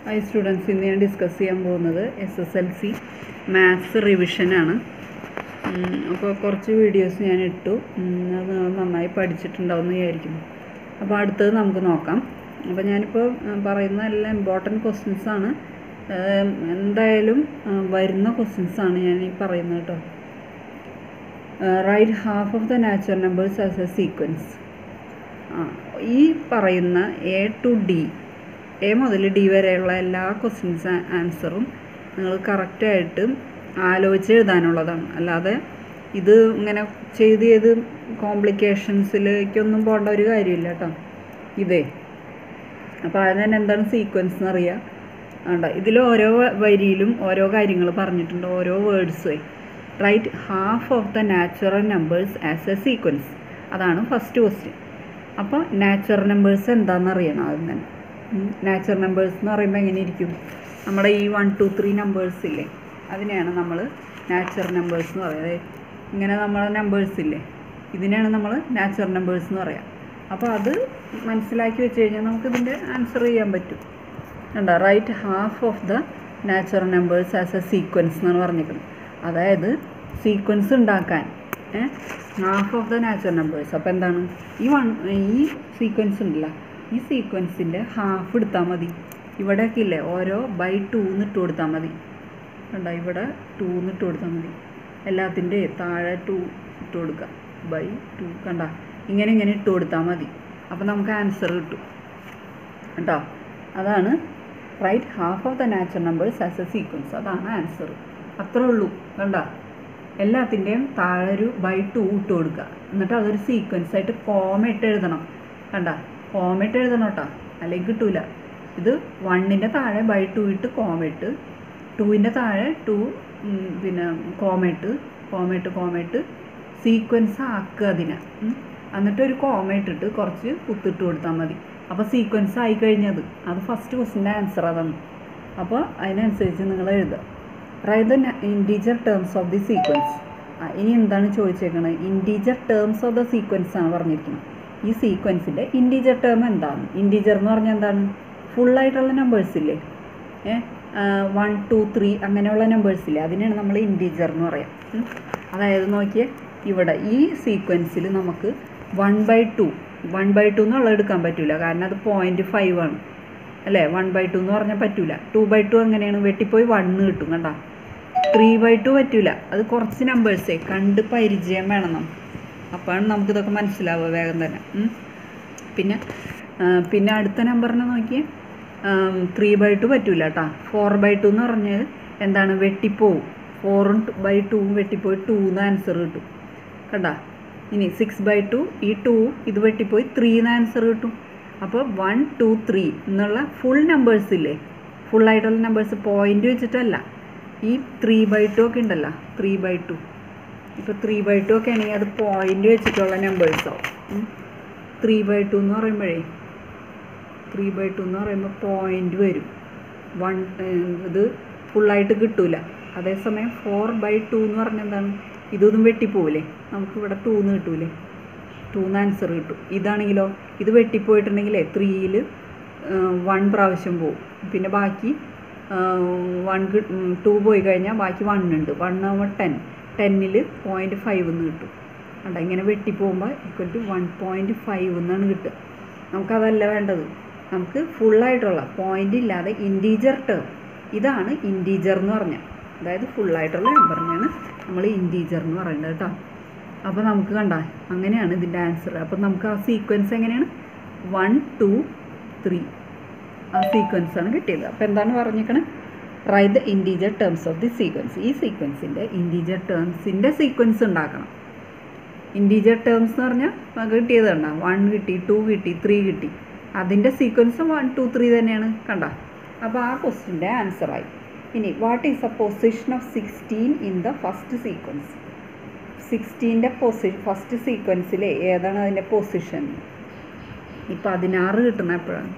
Hi students, ഇന്ന് ഞാൻ discuss ചെയ്യാൻ പോകുന്നത് SSLC മാത്സ് റിവിഷനാണ്. അപ്പോൾ കുറച്ച് വീഡിയോസ് ഞാൻ ഇട്ടു, അത് നന്നായി പഠിച്ചിട്ടുണ്ടാവുമെന്ന് വിചാരിക്കുന്നു. അപ്പോൾ അടുത്തത് നമുക്ക് നോക്കാം. അപ്പോൾ ഞാനിപ്പോൾ പറയുന്ന എല്ലാം ഇമ്പോർട്ടൻറ്റ് ക്വസ്റ്റ്യൻസാണ്, എന്തായാലും വരുന്ന ക്വസ്റ്റ്യൻസാണ് ഞാൻ ഈ പറയുന്നത് കേട്ടോ. Right half of the natural numbers as a sequence. ഈ പറയുന്ന A to D, A മുതൽ D വരെയുള്ള എല്ലാ ക്വസ്റ്റ്യൻസ് ആൻസറും നിങ്ങൾ കറക്റ്റായിട്ട് ആലോചിച്ച് എഴുതാനുള്ളതാണ്. അല്ലാതെ ഇത് ഇങ്ങനെ ചെയ്ത് കോംപ്ലിക്കേഷൻസിലേക്കൊന്നും പോകേണ്ട ഒരു കാര്യമില്ല കേട്ടോ. ഇതേ അപ്പോൾ അതിന് എന്താണ് സീക്വൻസ് എന്നറിയാം. വേണ്ട, ഇതിൽ ഓരോ വരിയിലും ഓരോ കാര്യങ്ങൾ പറഞ്ഞിട്ടുണ്ട്, ഓരോ words. Right half of the natural numbers as a sequence, അതാണ് ഫസ്റ്റ് ക്വസ്റ്റ്യൻ. അപ്പോൾ നാച്ചുറൽ നമ്പേഴ്സ് എന്താണെന്ന് അറിയണം ആദ്യം തന്നെ. നാച്ചുറൽ നമ്പേഴ്സ് എന്ന് പറയുമ്പോൾ എങ്ങനെ ഇരിക്കും? നമ്മുടെ ഈ 1, 2, 3 നമ്പേഴ്സ് ഇല്ലേ, അതിനെയാണ് നമ്മൾ നാച്ചുറൽ നമ്പേഴ്സ് എന്ന് പറയുന്നത്. ഇങ്ങനെ നമ്മളെ നമ്പേഴ്സ് ഇല്ലേ, ഇതിനെയാണ് നമ്മൾ നാച്ചുറൽ നമ്പേഴ്സ് എന്ന് പറയാം. അപ്പോൾ അത് മനസ്സിലാക്കി വെച്ച് കഴിഞ്ഞാൽ നമുക്കിതിൻ്റെ ആൻസർ ചെയ്യാൻ പറ്റും. കണ്ടോ, right half of the natural numbers as a sequence എന്നാണ് പറഞ്ഞിരിക്കുന്നത്. അതായത് സീക്വൻസ് ഉണ്ടാക്കാൻ half of the natural numbers. അപ്പോൾ എന്താണ് ഈ സീക്വൻസ് ഉണ്ടല്ലോ, ഈ സീക്വൻസിൻ്റെ ഹാഫ് എടുത്താൽ മതി. ഇവിടെയൊക്കെ ഇല്ലേ ഓരോ ബൈ 2 ഇട്ട് കൊടുത്താൽ മതി. കണ്ടോ, ഇവിടെ 2 ഇട്ട് കൊടുത്താൽ മതി. എല്ലാത്തിൻ്റെ താഴെ 2 ഇട്ട് കൊടുക്കുക, ബൈ 2. കണ്ടോ, ഇങ്ങനെ ഇട്ട് കൊടുത്താൽ മതി. അപ്പോൾ നമുക്ക് ആൻസർ കിട്ടും കേട്ടോ. അതാണ് right half of the natural numbers as a sequence, അതാണ് ആൻസർ. അത്രേ ഉള്ളൂ. കണ്ടോ, എല്ലാത്തിൻ്റെയും താഴെ ഒരു ബൈ 2 ഇട്ട് കൊടുക്കുക. എന്നിട്ട് അതൊരു സീക്വൻസ് ആയിട്ട് കോമ ഇട്ട് എഴുതണം. കണ്ടോ, കോമ ഇട്ട് എഴുതണം കേട്ടോ, അല്ലെങ്കിൽ കിട്ടൂല. ഇത് 1ൻ്റെ താഴെ ബൈ 2 ഇട്ട് കോമ ഇട്ട്, 2ൻ്റെ താഴെ 2 പിന്നെ കോമ ഇട്ട് സീക്വൻസ് ആക്കുക അതിനെ. എന്നിട്ട് ഒരു കോമ ഇട്ടിട്ട് കുറച്ച് കുത്തിട്ട് കൊടുത്താൽ മതി. അപ്പോൾ സീക്വൻസ് ആയി കഴിഞ്ഞത് അത് ഫസ്റ്റ് ക്വസ്റ്റിൻ്റെ ആൻസർ അതാണ്. അപ്പോൾ അതിനനുസരിച്ച് നിങ്ങൾ എഴുതുക. Write the integer terms of the sequence. ഇനി എന്താണ് ചോദിച്ചേക്കുന്നത്? Integer terms of the sequence ആണ് പറഞ്ഞിരിക്കുന്നത്. ഈ സീക്വൻസിൻ്റെ ഇൻറ്റീജർ ടേം എന്താണ്? ഇൻറ്റീജർ എന്ന് പറഞ്ഞാൽ എന്താണ്? ഫുള്ളായിട്ടുള്ള നമ്പേഴ്സ് ഇല്ലേ, 1, 2, 3 അങ്ങനെയുള്ള നമ്പേഴ്സ് ഇല്ലേ, അതിനെയാണ് നമ്മൾ ഇൻറ്റീജർ എന്ന് പറയാം. അതായത് നോക്കിയേ, ഇവിടെ ഈ സീക്വൻസിൽ നമുക്ക് 1/2 എന്നുള്ളത് എടുക്കാൻ പറ്റില്ല, കാരണം അത് 0.5 ആണ് അല്ലേ. 1/2 എന്ന് പറഞ്ഞാൽ പറ്റില്ല. 2/2 എങ്ങനെയാണ്? വെട്ടിപ്പോയി 1 കിട്ടും. കണ്ടോ, 3/2 പറ്റില്ല. അത് കുറച്ച് നമ്പേഴ്സേ കണ്ട് പരിചയം വേണം നമുക്ക്. അപ്പോഴാണ് നമുക്കിതൊക്കെ മനസ്സിലാവുക വേഗം തന്നെ. പിന്നെ അടുത്ത നമ്പറിനെ നോക്കിയേ, 3/2 പറ്റില്ല കേട്ടോ. 4/2 എന്ന് പറഞ്ഞാൽ എന്താണ്? വെട്ടിപ്പോവും. 4/2 വെട്ടിപ്പോയി 2 എന്ന് ആൻസർ കിട്ടും. കണ്ടോ, ഇനി 6/2, ഈ 2 ഇത് വെട്ടിപ്പോയി 3 എന്ന് ആൻസർ കിട്ടും. അപ്പോൾ 1, 2, 3 എന്നുള്ള ഫുൾ നമ്പേഴ്സ് ഇല്ലേ, ഫുള്ളായിട്ടുള്ള നമ്പേഴ്സ്, പോയിൻ്റ് വെച്ചിട്ടല്ല. ഈ 3/2 ഒക്കെ ഉണ്ടല്ലോ, 3/2. ഇപ്പോൾ 3/2 ഒക്കെ ആണെങ്കിൽ അത് പോയിൻ്റ് വെച്ചിട്ടുള്ള നമ്പേഴ്സാവും. 3/2 എന്ന് പറയുമ്പോൾ പോയിൻ്റ് വരും. ഇത് ഫുള്ളായിട്ട് കിട്ടൂല. അതേസമയം 4/2 എന്ന് പറഞ്ഞാൽ എന്താണ്? ഇതൊന്നും വെട്ടിപ്പോവില്ലേ, നമുക്കിവിടെ 2 എന്ന് കിട്ടൂലേ, 2 എന്ന് ആൻസർ കിട്ടും. ഇതാണെങ്കിലോ, ഇത് വെട്ടിപ്പോയിട്ടുണ്ടെങ്കിലേ 3ൽ 1 പ്രാവശ്യം പോവും. പിന്നെ ബാക്കി 2 പോയി കഴിഞ്ഞാൽ ബാക്കി 1 ഉണ്ട്. 1/10, 10ൽ 0.5 എന്ന് കിട്ടും. കണ്ടോ, ഇങ്ങനെ വെട്ടിപ്പോകുമ്പോൾ = 1.5 എന്നാണ് കിട്ടുക. നമുക്കതല്ല വേണ്ടത്, നമുക്ക് ഫുള്ളായിട്ടുള്ള പോയിൻ്റ് ഇല്ലാതെ ഇൻറ്റീജർ ടേം, ഇതാണ് ഇൻറ്റീജർ എന്ന് പറഞ്ഞാൽ. അതായത് ഫുള്ളായിട്ടുള്ള നമ്പറിനെയാണ് നമ്മൾ ഇൻറ്റീജർ എന്ന് പറയുന്നത് കേട്ടോ. അപ്പോൾ നമുക്ക് കണ്ട അങ്ങനെയാണ് ഇതിൻ്റെ ആൻസർ. അപ്പോൾ നമുക്ക് ആ സീക്വൻസ് എങ്ങനെയാണ്? 1, 2, 3 ആ സീക്വൻസാണ് കിട്ടിയത്. അപ്പോൾ എന്താണ് പറഞ്ഞിരിക്കണത്? Write the integer terms of the sequence. ഈ സീക്വൻസിൻ്റെ ഇൻറ്റീജർ ടേംസിൻ്റെ സീക്വൻസ് ഉണ്ടാക്കണം. ഇൻറ്റീജർ ടേംസ് എന്ന് പറഞ്ഞാൽ നമുക്ക് കിട്ടിയത് കണ്ട, 1 കിട്ടി, 2 കിട്ടി, 3 കിട്ടി. അതിൻ്റെ സീക്വൻസ് 1, 2, 3 തന്നെയാണ്. കണ്ട, അപ്പോൾ ആ ക്വസ്റ്റിൻ്റെ ആൻസറായി. ഇനി what is the position of 16 in the first sequence? 16ൻ്റെ ഫസ്റ്റ് സീക്വൻസിൽ ഏതാണ് അതിൻ്റെ പൊസിഷൻ? ഈ 16 കിട്ടണ എപ്പോഴാണ്?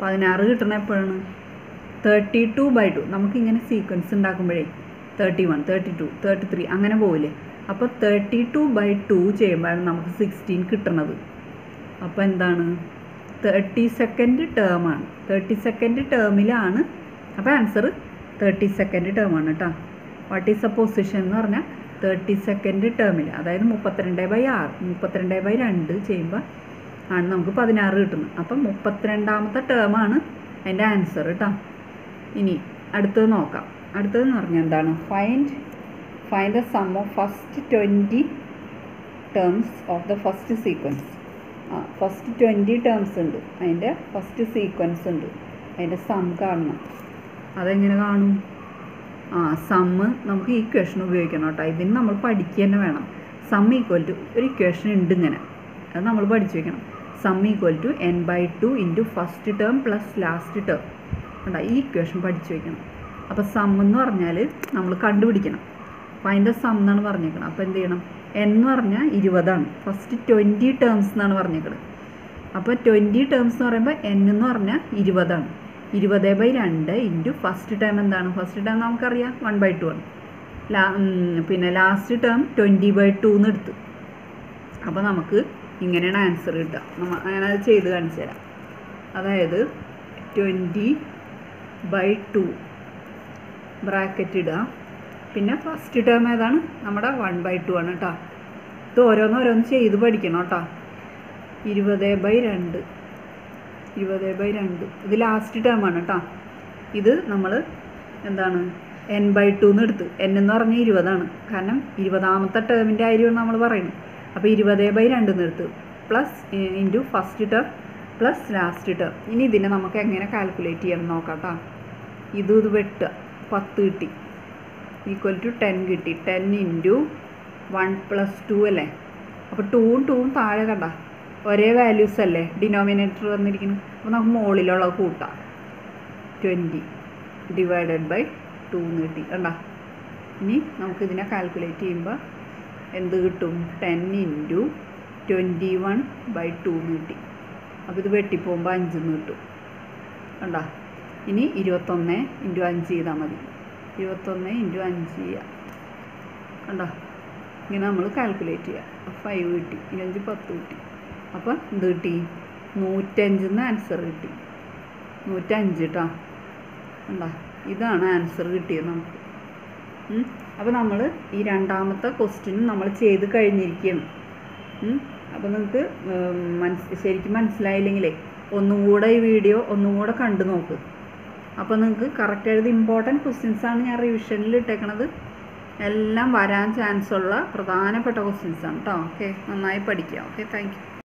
32/2. നമുക്കിങ്ങനെ സീക്വൻസ് ഉണ്ടാക്കുമ്പോഴേ 31, 32, 33 അങ്ങനെ പോവില്ലേ. അപ്പോൾ 32/2 ചെയ്യുമ്പോഴാണ് നമുക്ക് 16 കിട്ടണത്. അപ്പോൾ എന്താണ്? 32nd ടേമാണ്. 32nd ടേമിലാണ് അപ്പോൾ ആൻസർ 32nd ടേമാണ് കേട്ടോ. വാട്ട് ഈസ് എ പൊസിഷൻ എന്ന് പറഞ്ഞാൽ 32nd ടേമിൽ, അതായത് 32/6 32/2 ചെയ്യുമ്പോൾ ആണ് നമുക്ക് 16 കിട്ടുന്നത്. അപ്പം 32ാമത്തെ ടേമാണ് അതിൻ്റെ ആൻസർ കേട്ടോ. ഇനി അടുത്തത് നോക്കാം. അടുത്തതെന്ന് പറഞ്ഞാൽ എന്താണ്? Find the sum of first 20 terms of the first sequence. First 20 terms ഉണ്ട്, അതിൻ്റെ ഫസ്റ്റ് സീക്വൻസ് ഉണ്ട്, അതിൻ്റെ സം കാണണം. അതെങ്ങനെ കാണും? സമ്മ് നമുക്ക് ഈ ഇക്വേഷൻ ഉപയോഗിക്കണം കേട്ടോ. ഇതിന് നമ്മൾ പഠിക്കുക തന്നെ വേണം. സം ഈക്വൽ ടു ഒരു ഇക്വേഷൻ ഉണ്ട് ഇങ്ങനെ, അത് നമ്മൾ പഠിച്ചു വയ്ക്കണം. Sum equal to n/2 into first term plus last term. കണ്ടോ, ഈ ഇക്വേഷൻ പഠിച്ചു വയ്ക്കണം. അപ്പോൾ സം എന്ന് പറഞ്ഞാൽ നമ്മൾ കണ്ടുപിടിക്കണം. അപ്പോൾ അതിൻ്റെ സം എന്നാണ് പറഞ്ഞേക്കണം. അപ്പോൾ എന്ത് ചെയ്യണം? n എന്ന് പറഞ്ഞാൽ 20ആണ്. ഫസ്റ്റ് 20 ടേംസ് എന്നാണ് പറഞ്ഞേക്കുന്നത്. അപ്പോൾ 20 ടേംസ് എന്ന് പറയുമ്പോൾ n എന്ന് പറഞ്ഞാൽ 20ആണ്. 20/2 ഇൻറ്റു ഫസ്റ്റ് ടേം എന്താണ്? ഫസ്റ്റ് ടേം നമുക്കറിയാം 1/2 ആണ്. പിന്നെ ലാസ്റ്റ് ടേം 20/2 എന്ന് എടുത്ത്. അപ്പോൾ നമുക്ക് ഇങ്ങനെയാണ് ആൻസർ കിട്ടുക. ഞാനത് ചെയ്ത് കാണിച്ചു തരാം. അതായത് 20/2 ബ്രാക്കറ്റ് ഇടുക. പിന്നെ ഫസ്റ്റ് ടേം ഏതാണ്? നമ്മുടെ 1/2 ആണ് കേട്ടോ. ഇത് ഓരോന്നോരോന്ന് ചെയ്ത് പഠിക്കണം കേട്ടോ. 20/2 ഇത് ലാസ്റ്റ് ടേമാണ് കേട്ടോ. ഇത് നമ്മൾ എന്താണ്? n/2 എന്ന് എടുത്ത്. n എന്ന് പറഞ്ഞാൽ 20ആണ്. കാരണം 20ാമത്തെ ടേമിൻ്റെ കാര്യമാണ് നമ്മൾ പറയുന്നത്. അപ്പോൾ 20/2 എന്ന് എടുത്ത് plus into first term plus last term. ഇനി ഇതിനെ നമുക്ക് എങ്ങനെ കാൽക്കുലേറ്റ് ചെയ്യാൻ നോക്കാം കേട്ടോ. ഇത് വെട്ടുക. 10 കിട്ടി, ഈക്വൽ ടു 10 കിട്ടി. 10 ഇൻറ്റു 1 + 2 അല്ലേ? അപ്പോൾ 2ഉം 2ഉം താഴെ കണ്ട ഒരേ വാല്യൂസ് അല്ലേ ഡിനോമിനേറ്റർ വന്നിരിക്കുന്നത്. അപ്പോൾ നമുക്ക് മുകളിലുള്ളത് കൂട്ടാം. 20 / 2 എന്ന് കിട്ടി കണ്ട. ഇനി നമുക്കിതിനെ കാൽക്കുലേറ്റ് ചെയ്യുമ്പോൾ എന്ത് കിട്ടും? 10 ഇൻറ്റു 21/2 എന്ന് കിട്ടി. അപ്പോൾ ഇത് വെട്ടിപ്പോകുമ്പോൾ 5 എന്ന് കിട്ടും കണ്ട. ഇനി 21 ഇൻറ്റു 5 ചെയ്താൽ മതി. 21 ഇൻറ്റു 5 ചെയ്യുക കണ്ട. ഇങ്ങനെ നമ്മൾ കാൽക്കുലേറ്റ് ചെയ്യുക. 5 കിട്ടി, 25 10 കിട്ടി. അപ്പോൾ എന്ത് കിട്ടി? 105 ആൻസർ കിട്ടി. 105 കേട്ടോ കണ്ട. ഇതാണ് ആൻസർ കിട്ടിയത് നമുക്ക്. അപ്പോൾ നമ്മൾ ഈ രണ്ടാമത്തെ ക്വസ്റ്റ്യൻ നമ്മൾ ചെയ്ത് കഴിഞ്ഞിരിക്കുകയാണ്. അപ്പോൾ നിങ്ങൾക്ക് ശരിക്കും മനസ്സിലായില്ലെങ്കിലേ ഒന്നും കൂടെ ഈ വീഡിയോ ഒന്നും കൂടെ കണ്ടു നോക്ക്. അപ്പോൾ നിങ്ങൾക്ക് കറക്റ്റായിട്ട് ഇമ്പോർട്ടൻറ്റ് ക്വസ്റ്റ്യൻസാണ് ഞാൻ റിവിഷനിൽ ഇട്ടേക്കണത്. എല്ലാം വരാൻ ചാൻസ് ഉള്ള പ്രധാനപ്പെട്ട ക്വസ്റ്റ്യൻസാണ് കേട്ടോ. ഓക്കെ, നന്നായി പഠിക്കുക. Okay, thank U.